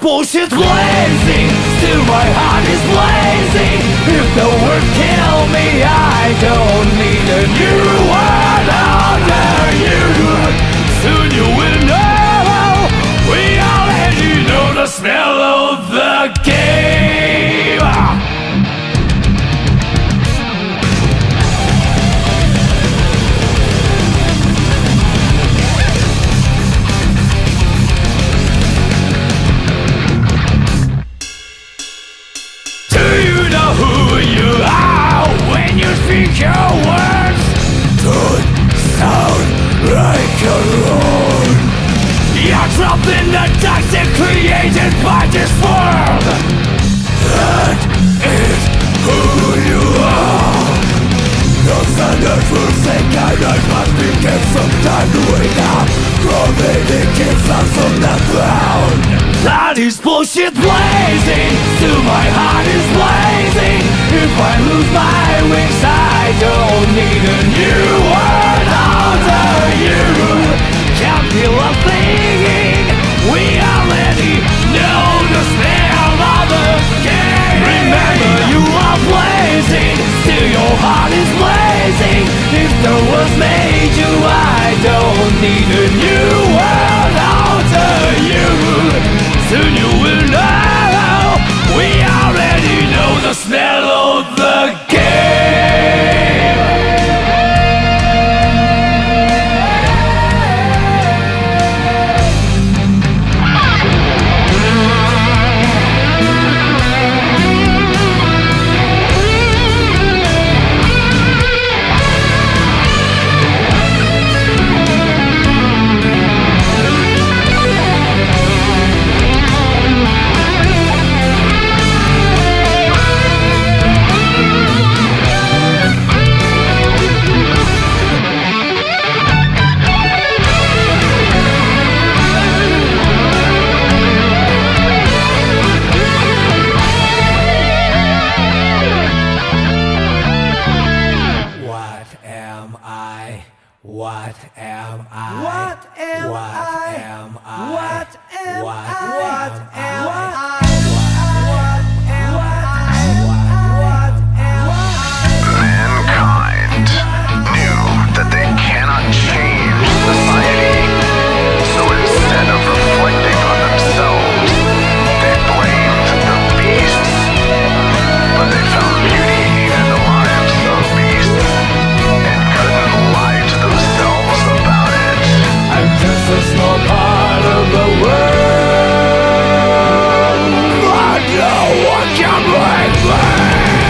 bullshit blazing, still my heart is blazing. If the words kill me, I don't need a new world under you. Soon you will know, we already know the smell of the game. Your words don't sound like your own. You're trapped in the toxic created by this world. That is who you are. No standards will say kindness must be given some time to wake up. Gravity keeps us from the ground. That is bullshit blazing, still my heart is blazing. If I lose my wings, I don't need a new world under you. Can't feel a thing, we already know the smell of the game. Remember you are blazing, still your heart is blazing. If the world made you, I don't need a new world under you. Soon you will know, we already know the smell of the game. What am I? What am I? What am I? Mankind knew that they cannot change society, so instead of reflecting on themselves, they blamed the beasts. But they found beauty in the lives of beasts and couldn't lie to themselves about it. I'm just a small part of the world, but no one can break me.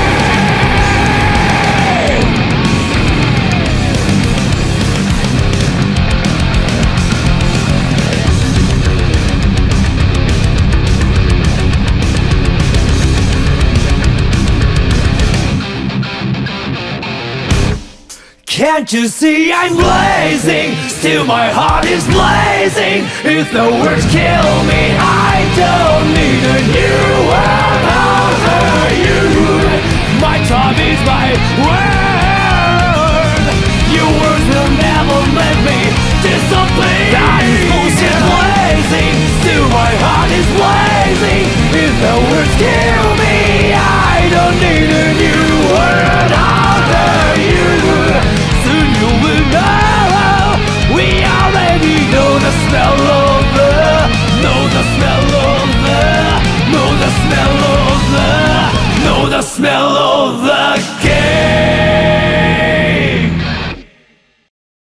Can't you see I'm blazing? Still my heart is blazing. If the words kill me, I don't need a new world under you. My time is my word. Your words will never let me disappear. That is bullshit blazing. Still my heart is blazing. If the words kill me, I don't need a new world under you. Soon you will know, we already know the smell of the, know the smell of the, know the smell of the, know the smell